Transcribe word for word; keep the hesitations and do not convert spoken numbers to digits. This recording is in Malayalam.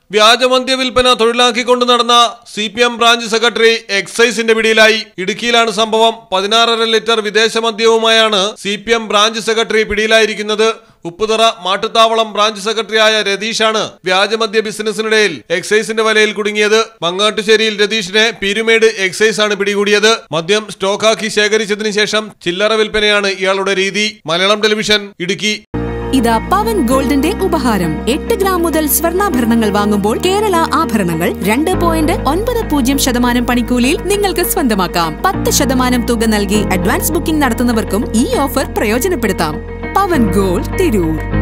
വ്യാജമദ്യ വിൽപ്പന തൊഴിലാക്കിക്കൊണ്ട് നടന്ന C P M branch secretary എക്സൈസിന്റെ പിടിയിലായി. ഇടുക്കിയിലാണ് സംഭവം. പതിനാറര ലിറ്റർ വിദേശ മദ്യവുമായാണ് C P M branch secretary പിടിയിലായിരിക്കുന്നത്. ഉപ്പുതറ മാട്ടുത്താവളം ബ്രാഞ്ച് സെക്രട്ടറിയായ രതീഷാണ് വ്യാജമദ്യ ബിസിനസിനിടയിൽ എക്സൈസിന്റെ വലയിൽ കുടുങ്ങിയത്. മങ്ങാട്ടുശ്ശേരിയിൽ രതീഷിനെ പീരുമേട് എക്സൈസ് ആണ് പിടികൂടിയത്. മദ്യം സ്റ്റോക്കാക്കി ശേഖരിച്ചതിനു ശേഷം ചില്ലറ വിൽപ്പനയാണ് ഇയാളുടെ രീതി. മലയാളം ടെലിവിഷൻ, ഇടുക്കി. ഇതാ പവൻ ഗോൾഡിന്റെ ഉപഹാരം. എട്ട് ഗ്രാം മുതൽ സ്വർണ്ണാഭരണങ്ങൾ വാങ്ങുമ്പോൾ കേരള ആഭരണങ്ങൾ രണ്ട് പോയിന്റ് ഒൻപത് പൂജ്യം ശതമാനം പണിക്കൂലിയിൽ നിങ്ങൾക്ക് സ്വന്തമാക്കാം. പത്ത് ശതമാനം തുക നൽകി അഡ്വാൻസ് ബുക്കിംഗ് നടത്തുന്നവർക്കും ഈ ഓഫർ പ്രയോജനപ്പെടുത്താം. പവൻ ഗോൾഡ്, തിരൂർ.